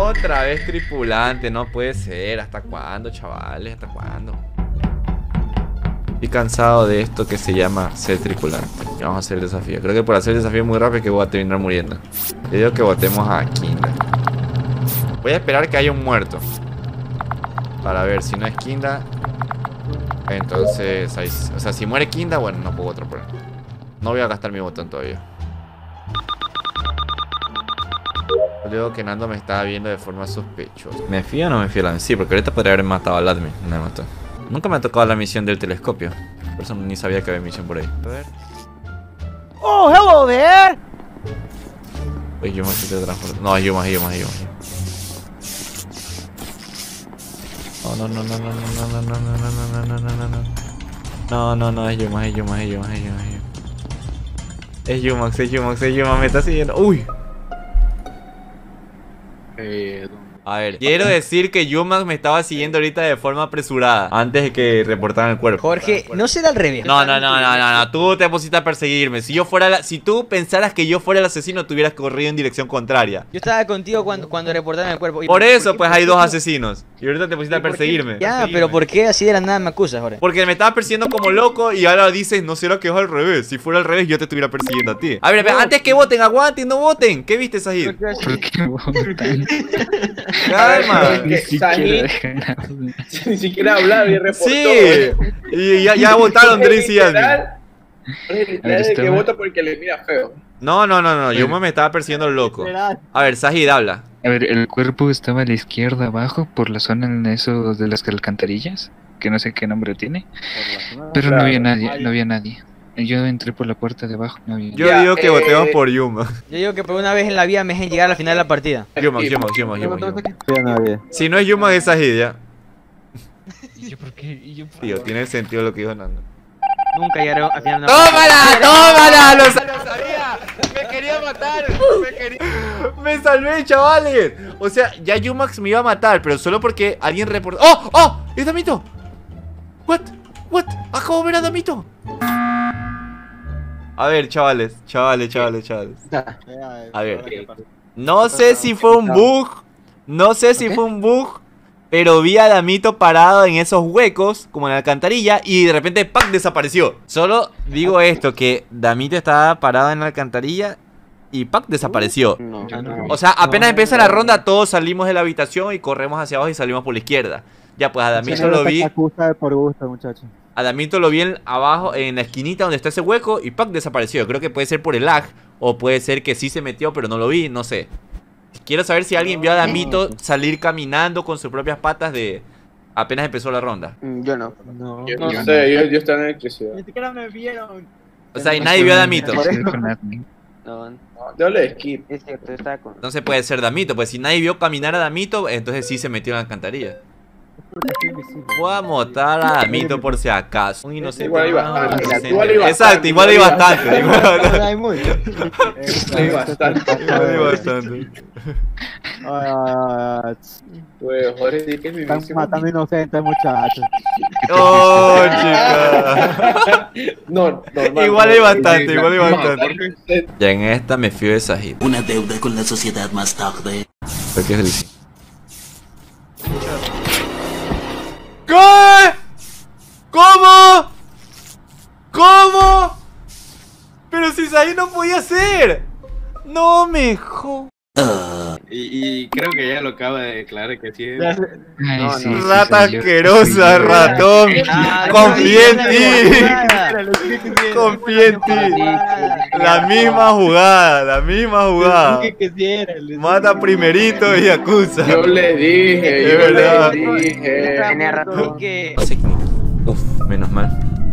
Otra vez tripulante, no puede ser. ¿Hasta cuándo, chavales? ¿Hasta cuándo? Estoy cansado de esto que se llama ser tripulante. Vamos a hacer el desafío. Creo que por hacer el desafío muy rápido que voy a terminar muriendo. Yo digo que votemos a Kinda. Voy a esperar que haya un muerto para ver si no es Kinda. Entonces, ahí, o sea, si muere Kinda, bueno, no puedo votar por él. No voy a gastar mi botón todavía. Luego que Nando me estaba viendo de forma sospechosa. ¿Me fío o no me fío? Sí, porque ahorita podría haber matado al admin. No me mató. Nunca me ha tocado la misión del telescopio. Por eso ni sabía que había misión por ahí. A ver. Oh, hello there. Oye, Yuma se te transporta. No, es Yuma. No, es Yuma. Es Yuma, me está siguiendo. Uy. A ver, quiero decir que Yumax me estaba siguiendo ahorita de forma apresurada antes de que reportaran el cuerpo. Jorge, no será al revés. No, tú te pusiste a perseguirme. Si tú pensaras que yo fuera el asesino, te hubieras corrido en dirección contraria. Yo estaba contigo cuando reportaron el cuerpo. Por eso, pues hay dos asesinos. Y ahorita te pusiste a perseguirme. Ya, pero ¿por qué así de la nada me acusas, Jorge? Porque me estaba persiguiendo como loco y ahora dices, no será que es al revés. Si fuera al revés, yo te estuviera persiguiendo a ti. A ver, antes que voten, aguanten, no voten. ¿Qué viste, Sahid? ¿Por qué votan? Calma. Ni siquiera hablar y reportó. Sí. Y ya votaron Driz y Admin. Es que vota porque le mira feo. No. Yuma me estaba persiguiendo el loco. A ver, Sahid, habla. A ver, el cuerpo estaba a la izquierda abajo por la zona en eso de las alcantarillas, que no sé qué nombre tiene. Pero no había nadie. Yo entré por la puerta de abajo, no había. Yo digo que votemos por Yuma. Yo digo que por una vez en la vida me dejen llegar a la final de la partida. Yuma. Si no es Yuma, es Sahid, ya. ¿Y yo por qué? Tío, tiene sentido lo que dijo Nando. Nunca llegaré a final de la ¡Tómala! ¡Lo sabía! ¡Me quería matar! ¡Me salvé, chavales! O sea, ya Yumax me iba a matar, pero solo porque alguien reportó. ¡Oh! ¡Es Damito! ¿What? Acabo de ver a Damito. A ver, chavales. A ver. No sé si fue un bug. Pero vi a Damito parado en esos huecos, como en la alcantarilla, y de repente ¡pac! Desapareció. Solo digo esto, que Damito estaba parado en la alcantarilla y ¡pac! Desapareció. O sea, apenas empieza la ronda, todos salimos de la habitación y corremos hacia abajo y salimos por la izquierda. Ya, pues a Damito lo vi. A Damito lo vi abajo, en la esquinita donde está ese hueco, y ¡pac! Desapareció. Creo que puede ser por el lag, o puede ser que sí se metió, pero no lo vi, no sé. Quiero saber si alguien vio a Damito salir caminando con sus propias patas de apenas empezó la ronda. Yo no. Yo no sé, yo estaba en electricidad. Ni siquiera me vieron. O sea, y nadie vio a Damito. No, yo le skip. Entonces puede ser Damito, pues si nadie vio caminar a Damito, entonces sí se metió en la alcantarilla. Voy a matar a Damito por si acaso. Un inocente. Igual hay bastante. Exacto, igual hay bastante. Hay mucho. Hay bastante. Pues, Jorge, sí que es mi Están matando inocentes, muchachos. Oh, chica. No, Igual hay bastante. Ya en esta me fío de Sahid. Una deuda con la sociedad más tarde. ¿Por qué es el... ¿Qué? ¿Cómo? Pero si Sahid no podía ser. No me jodas. Y creo que ya lo acaba de declarar que sí es. Rata asquerosa, ratón. Confía en ti. La misma jugada. Mata primerito y acusa. Yo le dije. Tenía razón que... Uf, menos mal.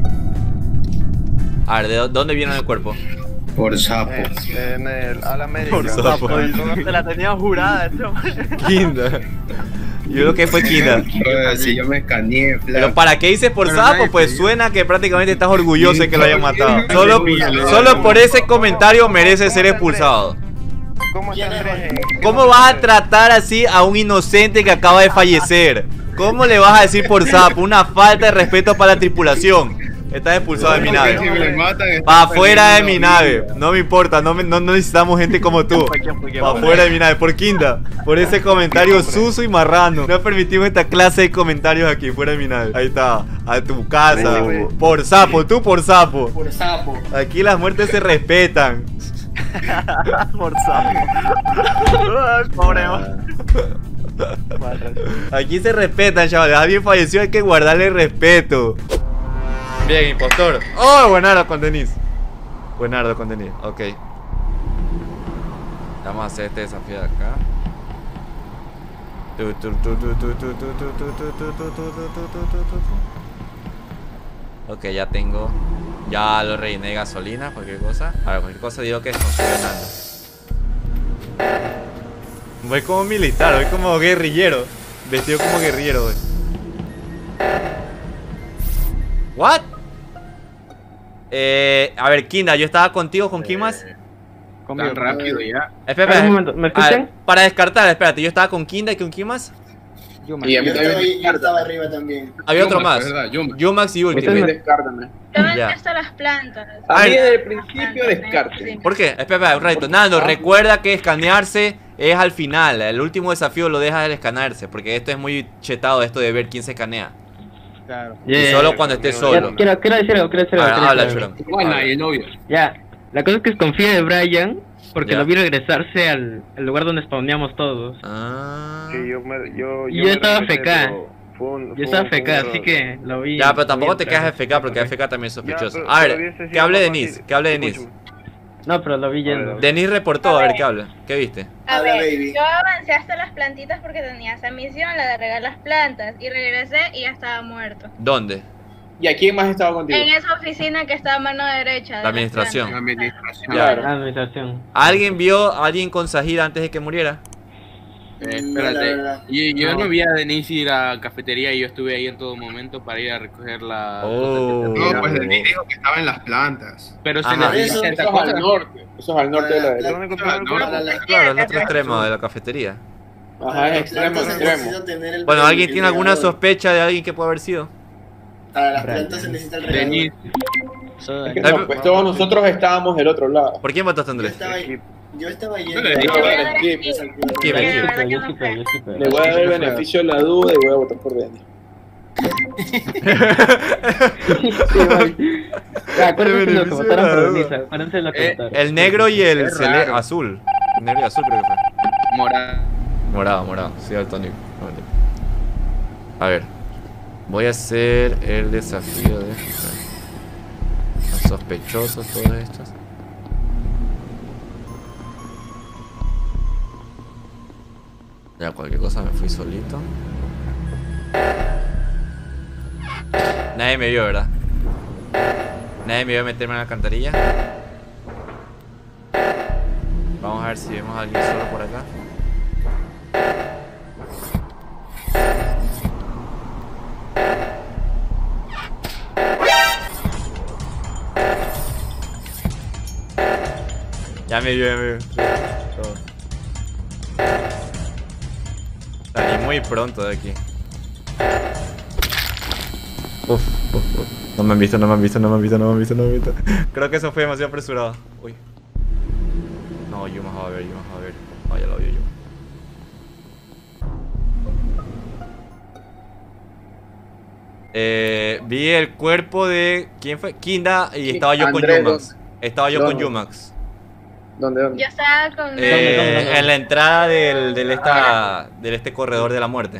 A ver, ¿de dónde viene el cuerpo? Por sapo. En el ala médica. Por sapo. Te la tenía jurada, Kinda. Yo creo que fue Kinda. Si yo me escaneé. Pero ¿para qué dices por sapo? Pues suena que prácticamente estás orgulloso de que lo hayan matado. Solo por ese comentario merece ser expulsado. ¿Cómo vas a tratar así a un inocente que acaba de fallecer? ¿Cómo le vas a decir por sapo? Una falta de respeto para la tripulación. Estás expulsado de mi nave. Si me matan, está Pa' afuera de perdiendo mi vida. nave. No me importa, no necesitamos gente como tú. Pa' afuera de mi nave. Por Kinda. Por ese comentario sucio y marrano. No permitimos esta clase de comentarios aquí, fuera de mi nave. Ahí está. A tu casa. Por sapo, tú por sapo. Por sapo. Aquí las muertes se respetan. Por sapo. Pobre. Aquí se respetan, chavales. Alguien falleció, hay que guardarle respeto. Bien, impostor. Oh, buenardo con Denise. Buenardo con Denise, ok. Vamos a hacer este desafío de acá. Ok, ya tengo. Ya lo rellené de gasolina, cualquier cosa. A ver, cualquier cosa digo que es funcionando. Voy como militar, voy como guerrillero. Vestido como guerrillero hoy. ¿What? A ver, Kinda, yo estaba contigo, ¿con quién más? Tan rápido ya. Espera, Un momento, ¿me a ver, escuchan? para descartar, espérate, yo estaba con Kinda y con quién más. Y a mí también Yo estaba arriba también. Había otro Yumax, más. ¿verdad? Yumax. Yumax y Ultimate. Descártame. Yo vendí Ya. hasta las plantas. A mí Ay. desde el principio descarte. ¿Por qué? Espera, un ratito. Nando, recuerda que escanearse es al final. El último desafío lo dejas de escanearse. Porque esto es muy chetado, esto de ver quién se escanea. Claro. Y solo cuando estés solo. Quiero decir algo, A ver, habla, Churon. Bueno, y el novio. Ya, la cosa es que desconfío de Brian porque Ya. lo vi regresarse al lugar donde spawneamos todos. Ah. Sí, yo Y yo estaba regresé, FK. pero fue un- Yo estaba fue un FK, error. así que lo vi. Ya, pero lo tampoco vi te quedas entrar. FK porque FK también es sospechoso. pero A hubiese ver, sido que hable más Denise, fácil. que hable Denise. Escúchame. No, pero lo vi yendo. Denise reportó, a ver qué habla. ¿Qué viste? A Habla, ver, baby. yo avancé hasta las plantitas porque tenía esa misión, la de regar las plantas, y regresé y ya estaba muerto. ¿Dónde? ¿Y a quién más estaba contigo? En esa oficina que está a mano derecha. de La las administración. La plantas. administración. Claro. Administración. ¿Alguien vio a alguien con Sahira antes de que muriera? Espérate. No. Yo no vi a Denise ir a la cafetería y yo estuve ahí en todo momento para ir a recoger la. Oh. cosas No, pues de- Denis dijo que estaba en las plantas. Pero se Ajá. necesita Eso esta es al cosa. norte. Eso es al norte de la ¿Dónde derecha. encontraron el no, cuerpo? Claro, el otro extremo de la cafetería. Ajá, es extremo, extremo. Bueno, ¿alguien tiene alguna sospecha de alguien que puede haber sido? Para las plantas se necesita el regador. Denise. Es que no, pues todos nosotros estábamos del otro lado. ¿Por quién votaste, Yo Andrés? estaba, yo estaba yendo. le digo, Yo voy a dar skip, skip, skip, porque de skip. verdad que Yo no skipeo, sé. yo skipeo. Le voy a dar el beneficio de la duda y voy a votar por Denis. Ya, acuérdense lo que beneficio votaron de la por duda. Denise. Acuérdense lo que votaron. El negro y el Es raro. azul. El negro y azul creo que fue. Morada. Morado, sí, al Tony. A ver. Voy a hacer el desafío de los sospechosos, todos estos. Ya, cualquier cosa me fui solito. Nadie me vio, ¿verdad? Nadie me vio meterme en la alcantarilla. Vamos a ver si vemos a alguien solo por acá. Ya me vio, ya me vio. Todo. Salí muy pronto de aquí. Uf. No me han visto, no me han visto, no me han visto, no me han visto, no me han visto. Creo que eso fue demasiado apresurado. Uy. No, Yumas va a ver, Yumas va a ver. Oh, ya lo vio Yumas. Vi el cuerpo de... ¿Quién fue? Kinda y estaba yo con Andrés, Yumax. Estaba yo con ¿dónde? Yumax. ¿Dónde? Yo estaba con... ¿Dónde? En la entrada del este corredor de la muerte.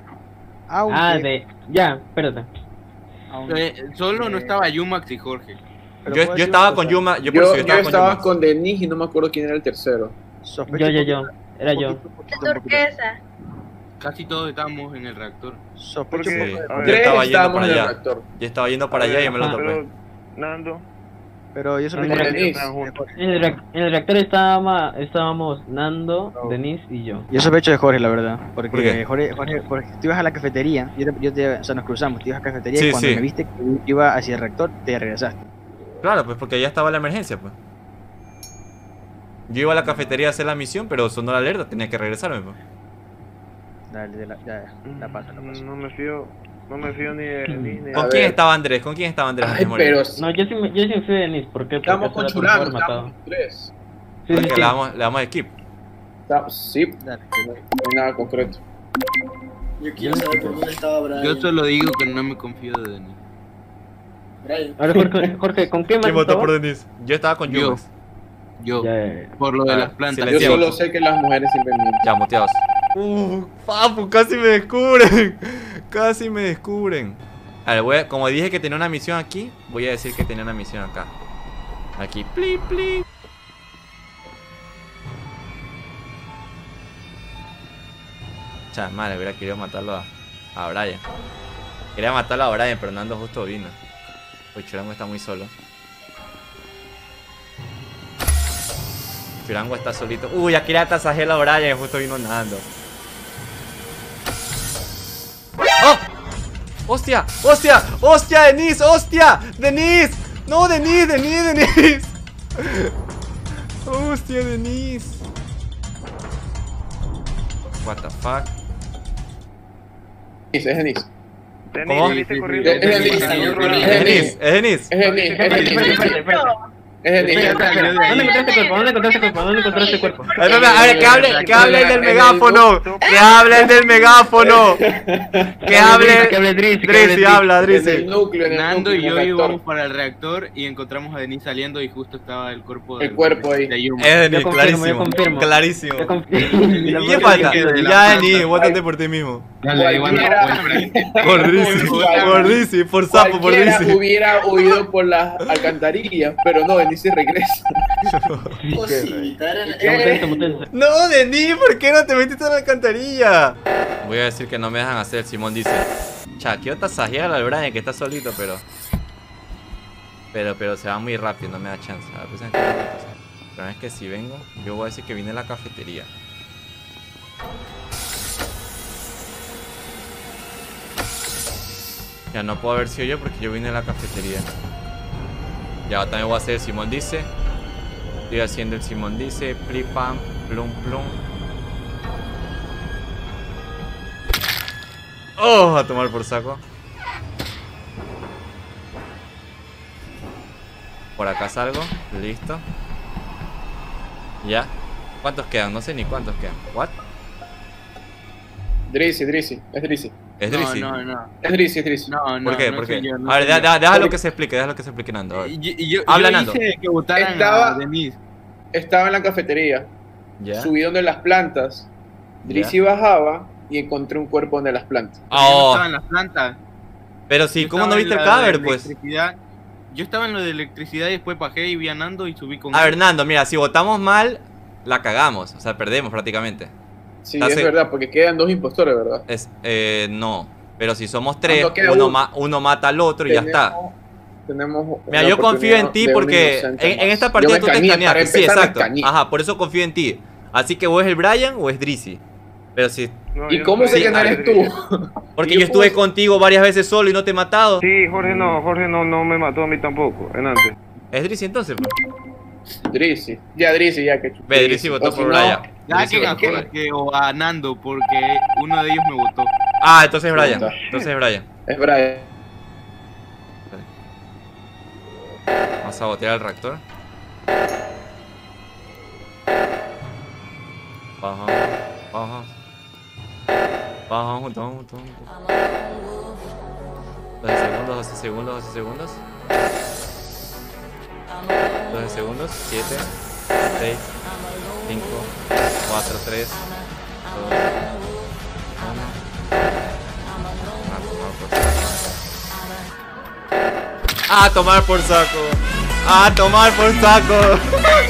Ya, espérate. Solo no estaba Yumax y Jorge. Yo estaba con Yumax. Yo por eso Yo estaba con estaba Yumax. con Denis y no me acuerdo quién era el tercero. Yo. Era yo. turquesa. Casi todos estábamos en el reactor. Porque, Sí. a Yo ver, Tres estaba yendo estábamos para en el allá. reactor. Yo estaba yendo para a allá ver, y me lo pero, topé. Nando, Pero yo En el sospecho Denis. En el reactor estábamos Nando, Denise y yo. Yo sospecho de Jorge, la verdad. Porque ¿Por qué? Jorge, porque tú ibas a la cafetería, o sea, nos cruzamos, tú ibas a la cafetería Sí, y cuando sí. me viste que yo iba hacia el reactor, te regresaste. Claro, pues porque ya estaba la emergencia, pues. Yo iba a la cafetería a hacer la misión, pero sonó la alerta, tenía que regresarme, pues. Dale, la paso. no me fío. No me fío ni de... ¿Con quién estaba Andrés? ¿Con quién estaba Andrés? Ay, antes de morir? pero No, yo sí me fui de Denis. ¿Por qué? estamos con Porque Churano, matado. estamos tres. Sí, Porque sí. le damos skip. Sí, no hay nada concreto. Yo quiero saber por dónde estaba Brian. Yo solo digo que no me confío de Denis. Brian. A ver, Jorge, ¿con qué más ¿Quién votó estaba? por Denis? Yo estaba con Yo. Yumas. Yo, Ya. por lo de Ah, las plantas. Yo silenciado. solo sé que las mujeres siempre mienten. Ya, muteados. Papu, casi me descubren. Casi me descubren. A ver, como dije que tenía una misión aquí, voy a decir que tenía una misión acá. Aquí, pli, pli. Chas, madre, hubiera querido matarlo a Brian. Quería matarlo a Brian, pero Nando justo vino. Uy, Churango está muy solo. Churango está solito. Uy, ya quería tasajear a Brian y justo vino Nando. ¡Oh! ¡Hostia! ¡Hostia! ¡Hostia, Denis! ¡Hostia! ¡Denis! ¡No, Denis! ¡Denis! ¡Hostia, Denis! What the fuck? Es Denis. ¿Cómo? saliste corriendo. Es Denis. ¿Es Denis? ¿Es Denis? Es Denis. Es Denis. Es Denis. ¿Dónde encontraste cuerpo? ¿Dónde encontraste cuerpo? ¿Dónde encontraste cuerpo? A ver, que hable el del megáfono. Que hable el del megáfono. Que hable. Drizzy, habla, En Drizzy. el núcleo, en el Nando y núcleo, yo en el íbamos reactor. para el reactor y encontramos a Denis saliendo y justo estaba el cuerpo El cuerpo ahí. de Yuma. Es Denis, Yo confirmo, clarísimo. yo confirmo. Clarísimo. Yo confío. ¿Y quién falta? Ya, Denis, vótate por ti mismo. Dale, igual no, Cualquiera- Por Drizzy, por Drizzy, por sapo, por Cualquiera Drizzy. hubiera huido por las alcantarillas, pero no, Denis se regresa. Cosita, Mutense. No, Denis, ¿por qué no te metiste en la alcantarilla? Voy a decir que no me dejan hacer, Simón dice. Cha, quiero tasajear al Brian que está solito, pero se va muy rápido, no me da chance. A ver, pues, pero es que si vengo, yo voy a decir que vine a la cafetería. Ya no puedo haber sido yo porque yo vine a la cafetería. Ya también voy a hacer el Simón dice. Estoy haciendo el Simón dice. Pli pam, plum plum. Oh, a tomar por saco. Por acá salgo. Listo. Ya. ¿Cuántos quedan? No sé ni cuántos quedan. ¿What? Drizzy, es Drizzy. Es Drizzy. No. Es Drizzy. No, ¿Por qué? no ¿Por soy qué? yo, no A ver, soy yo. déjalo que se explique, Nando. A ver. Habla, Yo Nando. hice que votaran Estaba- a Denis. Estaba en la cafetería, Ya. subí donde las plantas. Drizzy bajaba y encontré un cuerpo donde las plantas. Yo no Oh, estaba en las plantas. pero sí, Yo ¿cómo no estaba viste en el la de cadáver, pues? electricidad. Yo estaba en lo de electricidad y después bajé y vi a Nando y subí con A ver, él. Nando, mira, si votamos mal, la cagamos. O sea, perdemos prácticamente. Sí, Estás es en- verdad, porque quedan dos impostores, ¿verdad? No. Pero si somos tres, No, queda uno, uno. uno mata al otro y ya está. Tenemos Mira, una yo confío en oportunidad ti de un porque inocente en más. esta Yo partida me tú te escaneé, para escaneaste. Sí, empezar, me exacto. escaneé. Ajá, por eso confío en ti. Así que o es el Brian o es Drizzy. Pero si. No, ¿Y yo cómo no sé soy que no a eres de tú? Drizzy. Porque Yo yo estuve puedo- contigo varias veces solo y no te he matado. Sí, Jorge no me mató a mí tampoco, en antes. Es Drizzy entonces, pues. Drizzy, ya que Ve, Drizzy votó O si por no, Brian. Ya Drizzy que a votó por Brian. Jorge o a Nando, porque uno de ellos me votó. Ah, entonces es Brian. Puta. Entonces es Brian. Es Brian. Vamos a botear el reactor. Vamos. Vamos. 12 segundos. 12 segundos. 7, 6, 5, 4, 3, 2, 1. A tomar por saco. A tomar por saco.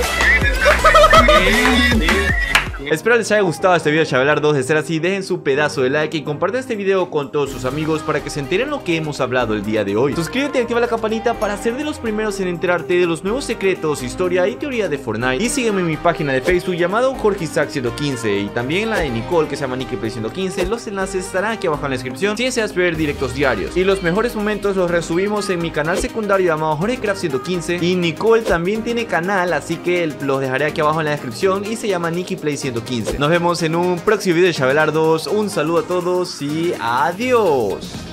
Espero les haya gustado este video de Chavelar 2. De ser así, dejen su pedazo de like y compartan este video con todos sus amigos para que se enteren lo que hemos hablado el día de hoy. Suscríbete y activa la campanita para ser de los primeros en enterarte de los nuevos secretos, historia y teoría de Fortnite. Y sígueme en mi página de Facebook llamado Jorge Isaac 115 y también en la de Nicole que se llama NikiPlay 115. Los enlaces estarán aquí abajo en la descripción si deseas ver directos diarios. Y los mejores momentos los resubimos en mi canal secundario llamado JorgeCraft 115. Y Nicole también tiene canal, así que los dejaré aquí abajo en la descripción y se llama NikiPlay 115. Nos vemos en un próximo video de Chavelar 2. Un saludo a todos y adiós.